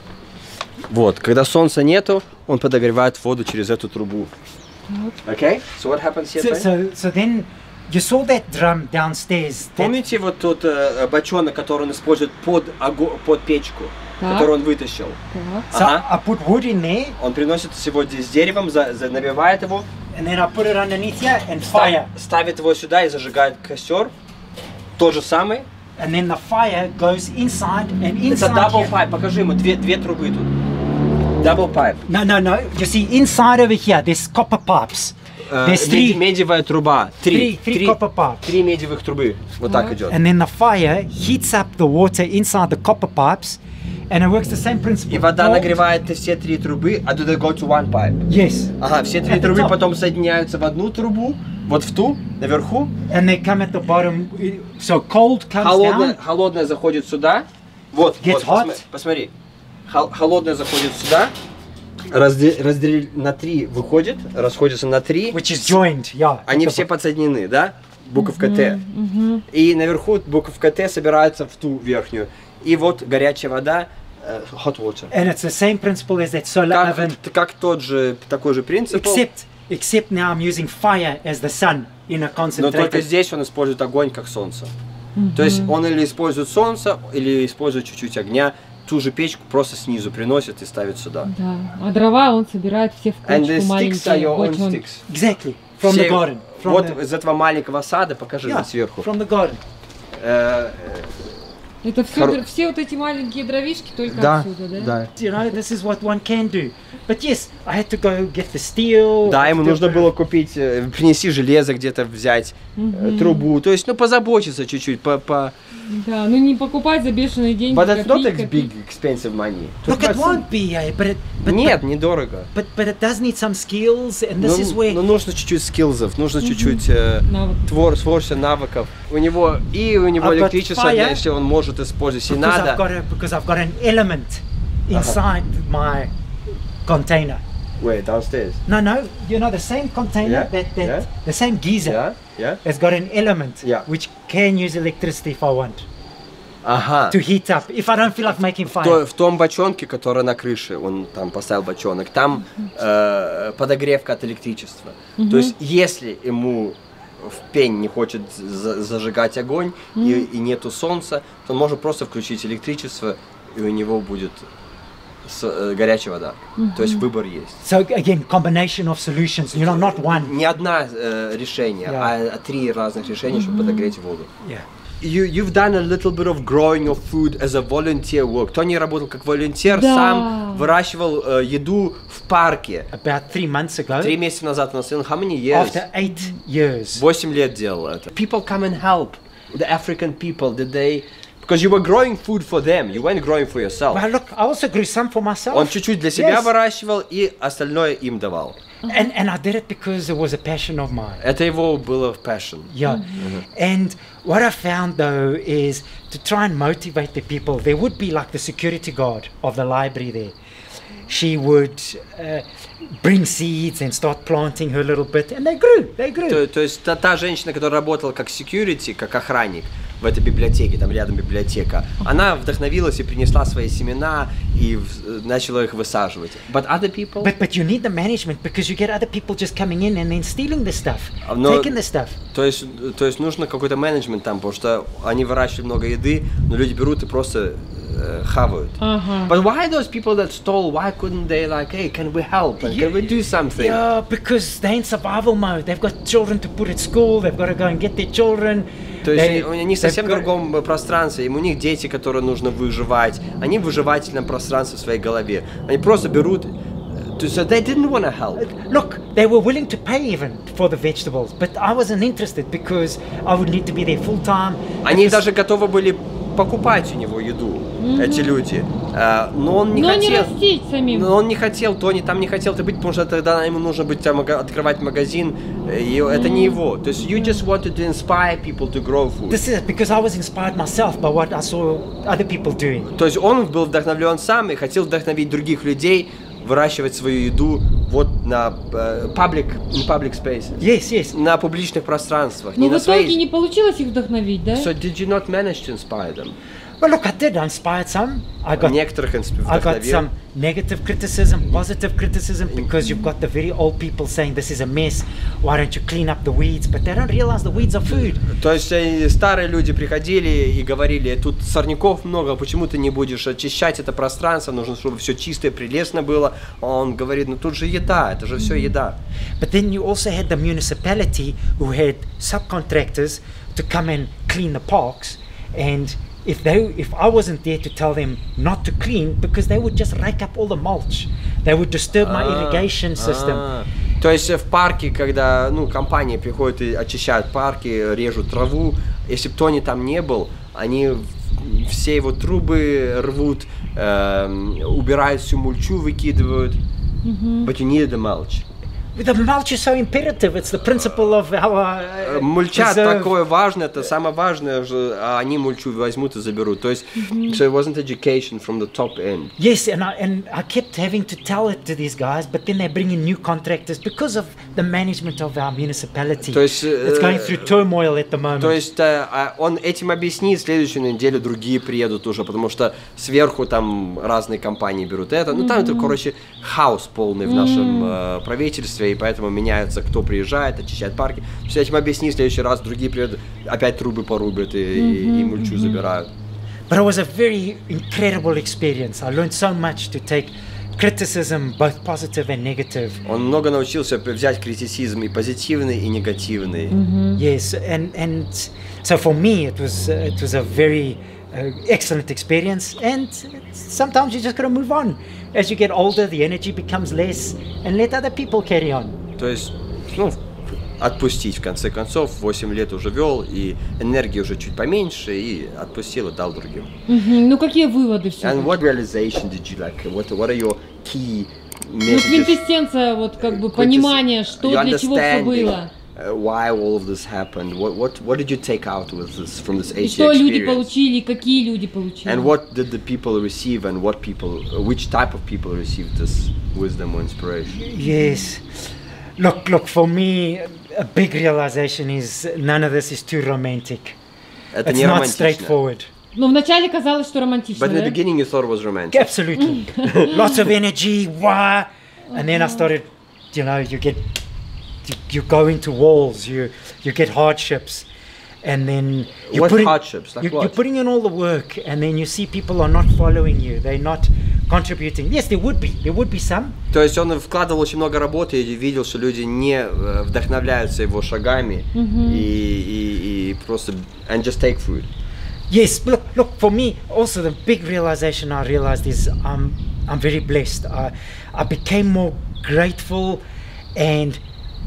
Вот, когда солнца нету, он подогревает воду через эту трубу. Okay? So what happens here?
So, so, so then, you saw that drum downstairs. that-
Помните вот тот э, бочонок, который он использует под, ого- под печку,
Так.
который он вытащил?
Так.
So
Ага.
I put wood in there,
Он приносит его здесь с деревом, за, за- набивает его,
and then I put it underneath here and fire.
ста- ставит его сюда и зажигает костер. Тот же самый.
And then the fire goes inside and
Это
inside
double
here.
pipe. Покажи ему, две, две трубы тут. Double pipe.
No, no, no. You see, inside over here, there's copper pipes.
Э,
There's
меди-
three.
медевая труба. Три.
Three- three copper pipes.
Три медевых трубы. Вот так идет.
And then the fire heats up the water inside the copper pipes, and it works the same principle.
И вода
Cold-
нагревает все три трубы, а do they go to one pipe?
Yes.
Ага, все три
At the
трубы
top.
потом соединяются в одну трубу, вот в ту, наверху.
And they come at the bottom. So cold comes
Холодная,
down.
холодная заходит сюда. Вот,
Gets
вот
hot.
посма- посмотри. Хол- холодная заходит сюда. Разде- разделили на три, выходит, расходится на три.
Which is joined, yeah.
Они
at the
все
bo-
подсоединены, да? Буковка Т. И наверху буковка Т собирается в ту верхнюю. И вот горячая вода, э, hot water.
And it's the same principle as that solar
Как,
oven,
как тот же, такой же принцип.
except except now I'm using fire as the sun in a
Но только
concentrated.
здесь он использует огонь как солнце. То есть он или использует солнце, или использует чуть-чуть огня. Ту же печку просто снизу приносит и ставит сюда.
Да. А дрова он собирает все в
And the
кучку
sticks are your own
маленькие.
sticks.
Exactly. From
Все-
the garden. From
вот
the,
из этого маленького сада, покажи
yeah,
сверху.
from the garden.
Э,
Это все,
Хоро-
все вот эти маленькие дровишки только
Да,
отсюда, да?
да.
You know, this is what one can do. But yes, I had to go get the steel.
Да,
I
ему
had to-
нужно было купить, э, принести железо где-то, взять э, трубу. То есть, ну, позаботиться чуть-чуть, по, по...
Да, ну не покупать за бешеные деньги.
But it's not
копейки,
ex- big expensive money.
Look, it won't be, eh, but it, but,
Нет, недорого.
but but it does need some skills, and this is
Ну,
where
ну, нужно чуть-чуть скиллзов, нужно чуть-чуть э,
Навык.
твор, творчества, навыков. У него и у него
I've got
электричество,
fire.
если он может использовать, если
because I've
надо.
got a, because I've got an element inside my container.
Wait, downstairs.
No, no, you know the same container
Yeah,
that, that
yeah.
the same geyser
Yeah, yeah.
has got an element
Yeah.
which can use electricity if I want
Ага.
to heat up if I don't feel like making
То-
fire.
в том бочонке, который на крыше, он там поставил бочонок, там э, подогревка от электричества. То есть, если ему в пень не хочет за- зажигать огонь и, и нету солнца, то он может просто включить электричество, и у него будет с- э, горячая вода. То есть выбор есть.
So again, combination of solutions. You know, not one.
Не одна э, решение,
Yeah.
а, а три разных решения, чтобы подогреть воду.
Yeah.
You, you've done a little bit of growing of food as a volunteer work. Тони работал как волонтер,
Да.
сам выращивал э, еду в парке.
About three months ago,
Три месяца назад он сказал, how many years?
after eight years,
Восемь лет делал это. People come and help. The African people, did they... Because you were growing food for them, you weren't growing for yourself.
well, look, I also grew some for myself.
Он чуть-чуть для себя
Yes.
выращивал и остальное им давал.
And, and I did it because it was a passion of mine.
Это его было в passion.
Yeah. And what I found though is to try and motivate the people. There would be like the security guard of the library there. She would uh, bring seeds and start planting her little bit, and they grew. They grew.
То, то есть та, та женщина, которая работала как security, как охранник в этой библиотеке, там рядом библиотека, она вдохновилась и принесла свои семена и в- начала их высаживать. But other people...
But but you need the management because you get other people just coming in and then stealing the stuff,
Но-
taking the stuff.
То есть, то есть нужно какой-то менеджмент там, потому что они выращивают много еды, но люди берут и просто э, хавают.
Ага.
But why those people that stole, why couldn't they like, hey, can we help? And can we do something?
Yeah, because they're in survival mode. They've got children to put at school. They've got to go and get their children.
То есть
They-
они в совсем
they've got-
другом пространстве, им у них дети, которые нужно выживать, они в выживательном пространстве в своей голове. Они просто берут, So they didn't want to help.
Look, they were willing to pay even for the vegetables, but I wasn't interested because I would need to be there full time.
Они даже готовы были покупать у него еду, mm-hmm. эти люди. Uh, но он не
но
хотел.
Не растить самим.
Но он не хотел, Тони там не хотел быть, потому что тогда ему нужно быть там, открывать магазин, и mm-hmm. это не его. То есть you just wanted to inspire people to grow food.
This is because I was inspired myself by what I saw other people doing.
То есть он был вдохновлен сам и хотел вдохновить других людей выращивать свою еду вот на uh, public, in public spaces.
Yes, yes.
На публичных пространствах.
Но
не
в
на
итоге
своей...
не получилось их вдохновить, да?
So did you not manage to inspire them?
Well, look, I did. I inspired some. I got,
Некоторых
I got some negative criticism, positive criticism, because you've got the very old people saying this is a mess. Why don't you clean up the weeds? But they don't realize the weeds are food.
То есть старые люди приходили и говорили, тут сорняков много, почему ты не будешь очищать это пространство? Нужно, чтобы все чистое, прелестно было. Он говорит, ну тут же еда, это же все еда.
But then you also had the municipality who had subcontractors to come and clean the parks, and If they, if I wasn't there to tell them not to clean, because they would just rake up all the mulch, they would disturb my irrigation system.
То есть в парке, когда ну компании приходят и очищают парки, режут траву, если бы Тони там не был, они все его трубы рвут, э, убирают всю мульчу, выкидывают. Mm-hmm. But you needed the mulch.
The mulch is so imperative. It's the principle of our. Uh,
Мульча такое важное, это самое важное, что они мульчу возьмут и заберут. То есть, mm-hmm. so it wasn't education from the top end.
Yes, and I and I kept having to tell it to these guys, but then they bring in new contractors because of the management of our municipality.
То есть,
it's going through turmoil at the moment.
То есть он этим объяснит, следующую неделю другие приедут уже, потому что сверху там разные компании берут это. Ну там mm-hmm. это, короче, хаос полный в нашем mm-hmm. правительстве. И поэтому меняется, кто приезжает, очищает парки. Все этим объясни, в следующий раз другие приедут, опять трубы порубят и, mm-hmm, и мульчу mm-hmm. забирают.
But it was a very incredible experience. I learned so much to take criticism, both positive and negative.
Он много научился взять критицизм и позитивный, и негативный.
Mm-hmm. Yes, and and so for me it was uh, it was a very uh, excellent experience. And sometimes you just got to move on. As you get older, the energy becomes less, and let other people carry on.
То есть, ну, отпустить в конце концов. восемь лет уже вел, и энергии уже чуть поменьше, и отпустил и дал другим.
Mm-hmm. Ну какие выводы все?
And what realization did you like? What what are your key messages?
Ну квинтэссенция, вот как бы понимание, что для чего все было.
Uh, why all of this happened? What what what did you take out with this from this A C
experience? И что люди получили, какие люди получили?
And what did the people receive, and what people, uh, which type of people received this wisdom or inspiration?
Yes, look, look. For me, a big realization is none of this is too romantic.
Это
It's
не
not
романтично.
straightforward.
Но вначале казалось, что романтично.
But in the
да?
beginning, you thought it was romantic.
Absolutely, lots of energy. Why? And then I started, you know, you get. You, you go into walls, you you get hardships, and then you're
what
putting,
hardships? Like
you,
what?
You're putting in all the work, and then you see people are not following you. They're not contributing. Yes, there would be, there would be some.
То есть он вкладывал очень много работы и видел, что люди не вдохновляются его шагами mm-hmm. и, и, и просто and just take food.
Yes, look, look. For me, also the big realization I realized is I'm I'm very blessed. I I became more grateful, and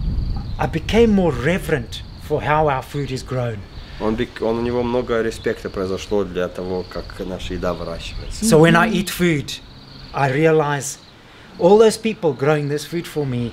I became more reverent for how our food is grown.
Он, он, у него много респекта произошло для того, как наша еда выращивается.
So when I eat food, I realize all those people growing this food for me,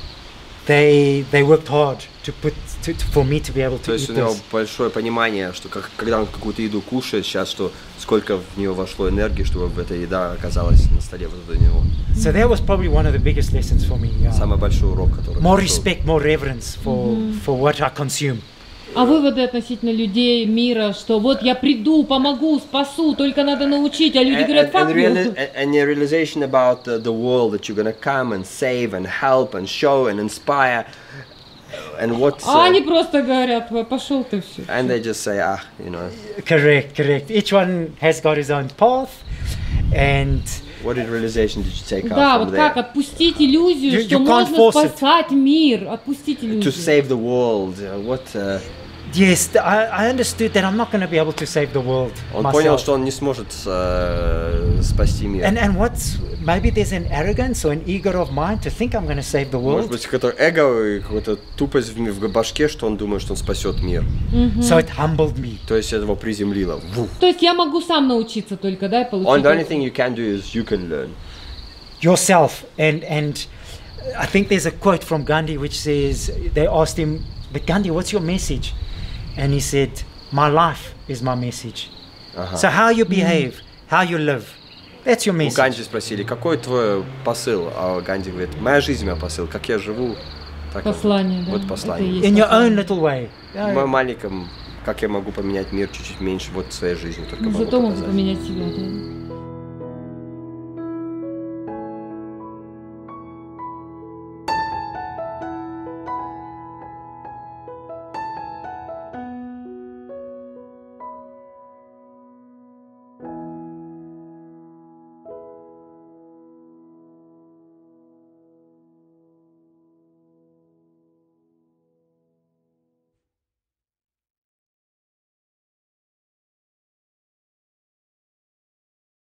they they worked hard to put to, to, for me to be able to
То есть
eat
у него
this.
большое понимание, что как, когда он какую-то еду кушает сейчас, что сколько в нее вошло энергии, чтобы эта еда оказалась на столе вот у него.
So that was probably one of the biggest lessons for me. Yeah.
Самый большой урок, который.
More
пришел.
respect, more reverence for mm-hmm. for what I consume.
А выводы относительно людей, мира, что вот я приду, помогу, спасу, только надо научить, а люди говорят, fuck you.
And, and the realization about the, the world that you're gonna come and save and help and show and inspire. And what,
а
uh,
они просто говорят, пошел ты все.
And they just say, ah, you know.
Correct, correct. Each one has got his own path, and.
What did realization did you take out
Да,
from
вот
there?
как отпустить иллюзию,
You-
что
you can't
можно
force it.
спасать мир, отпустить
To
иллюзию.
save the world. Uh, what? Uh,
yes, I, I understood that I'm not going to be able to save the world
Он
myself.
понял, что он не сможет э, спасти мир.
And and what's maybe there's an arrogance or an ego of mine to think I'm going to save the
Может
world.
быть, какое-то эго и какая-то тупость в, в башке, что он думает, что он спасет мир.
So it humbled me.
То есть это его приземлило. Вух.
То есть я могу сам научиться только, да, и получить.
On the only
опыт.
thing you can do is you can learn.
Yourself and and I think there's a quote from Gandhi which says they asked him, but Gandhi, what's your message? And he said, my life is my message.
Ага.
So how you behave, how you live, that's your
У
message.
Ганди спросили, какой твой посыл? А Ганди говорит, моя жизнь, мой посыл. Как я живу, так
Послание, да.
вот
Это
послание.
и есть
In your
послание.
own little way.
В моем маленьком, как я могу поменять мир чуть-чуть меньше, вот в своей жизни только
Ну,
могу
зато могу
показать.
поменять себя, да.